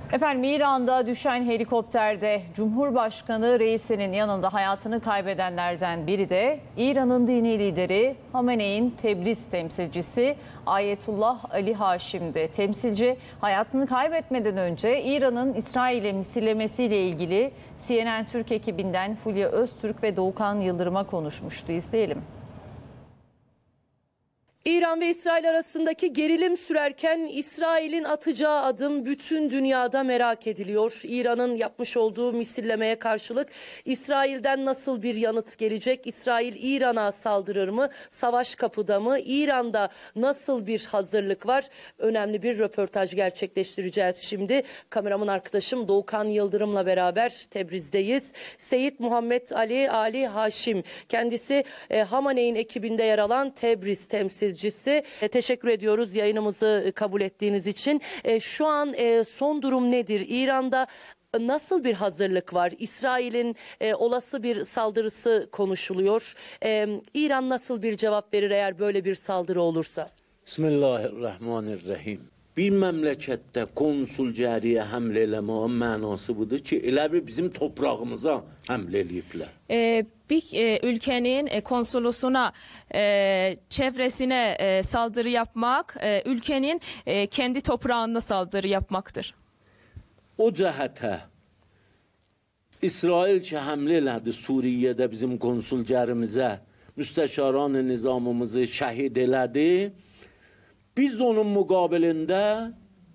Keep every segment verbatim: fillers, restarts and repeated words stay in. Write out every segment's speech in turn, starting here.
Efendim İran'da düşen helikopterde Cumhurbaşkanı Reisi'nin yanında hayatını kaybedenlerden biri de İran'ın dini lideri Hamene'in Tebriz temsilcisi Ayetullah Ali Haşim'di. Temsilci hayatını kaybetmeden önce İran'ın İsrail'e misillemesiyle ilgili C N N Türk ekibinden Fulya Öztürk ve Doğukan Yıldırım'a konuşmuştu. İzleyelim. İran ve İsrail arasındaki gerilim sürerken İsrail'in atacağı adım bütün dünyada merak ediliyor. İran'ın yapmış olduğu misillemeye karşılık İsrail'den nasıl bir yanıt gelecek? İsrail İran'a saldırır mı? Savaş kapıda mı? İran'da nasıl bir hazırlık var? Önemli bir röportaj gerçekleştireceğiz şimdi. Kameraman arkadaşım Doğukan Yıldırım'la beraber Tebriz'deyiz. Seyit Muhammed Ali Ali Haşim, kendisi e, Hamene'in ekibinde yer alan Tebriz temsilcisi. E, teşekkür ediyoruz yayınımızı kabul ettiğiniz için. E, şu an e, son durum nedir? İran'da nasıl bir hazırlık var? İsrail'in e, olası bir saldırısı konuşuluyor. E, İran nasıl bir cevap verir eğer böyle bir saldırı olursa? Bismillahirrahmanirrahim. Bir memlekette konsulcariye hamle eləməyin mənası budur ki, elə bir bizim toprağımıza hamle eləyiblər. Ee, bir e, ülkenin e, konsolosuna, e, çevresine e, saldırı yapmak, e, ülkenin e, kendi toprağına saldırı yapmaktır. O cəhətə İsrail ki hamle elədi Suriye'de bizim konsulcarimizə, müstəşaran nizamımızı şəhid elədi. Biz onun muqabilində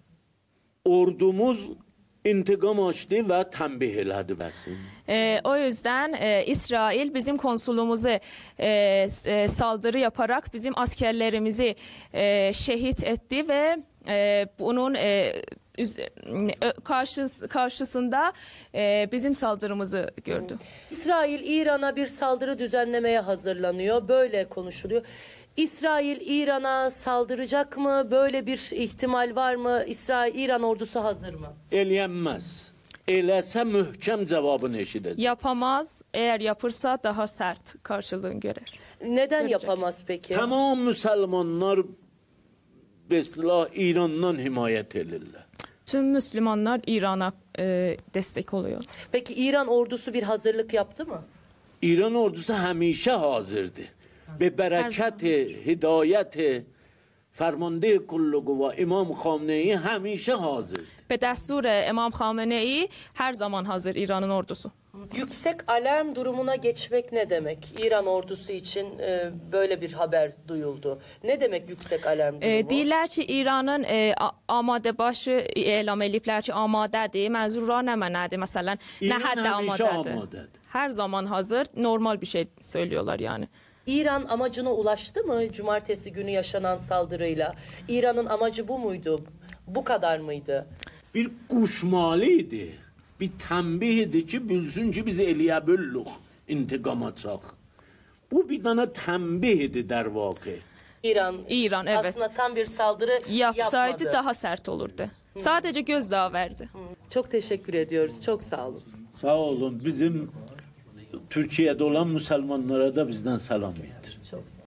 ordumuz intikam açtı ve tembih elədi bəsin. E, o yüzden e, İsrail bizim konsolumuzu e, e, saldırı yaparak bizim askerlerimizi e, şehit etti ve e, bunun e, Karşı, karşısında e, bizim saldırımızı gördü. İsrail İran'a bir saldırı düzenlemeye hazırlanıyor. Böyle konuşuluyor. İsrail İran'a saldıracak mı? Böyle bir ihtimal var mı? İsrail İran ordusu hazır mı? Eləyənməz. Eləsə möhkəm cavabını eşidəcək. Yapamaz. Eğer yapırsa daha sert karşılığını görer. Neden Görecek. yapamaz peki? Tamam Müslümanlar beslah İran'dan himayət edirlər. Tüm Müslümanlar İran'a e, destek oluyor. Peki İran ordusu bir hazırlık yaptı mı? İran ordusu həmişə hazırdı. Be bərəkət, hidayət, Fermande kulluğu ve İmam Xamenei həmişə hazırdı. Be destur İmam Xamenei her zaman hazır İran'ın ordusu. Yüksek alarm durumuna geçmek ne demek? İran ordusu için e, böyle bir haber duyuldu. Ne demek yüksek alarm durumu? E, deyirlər ki, İranın e, amade başı elam eliblər ki, amadədir. Mənzurlar nə mənədir? Məsələn, nə həddə amadədir? Her zaman hazır, normal bir şey söylüyorlar yani. İran amacına ulaştı mı cumartesi günü yaşanan saldırıyla? İran'ın amacı bu muydu? Bu kadar mıydı? Bir quşmalıydı. Bir tembih idi ki, bilsin ki biz eləyə billuq, intiqam açaq. Bu bir dana tembih idi der vaqe. İran, İran evet. Aslında tam bir saldırı yapsaydı yapmadı. daha sert olurdu. Hı. Sadece gözdağı verdi. Hı. Çok teşekkür ediyoruz. Çok sağ olun. Sağ olun. Bizim Türkiye'de olan Müslümanlara da bizden selam getir. Çok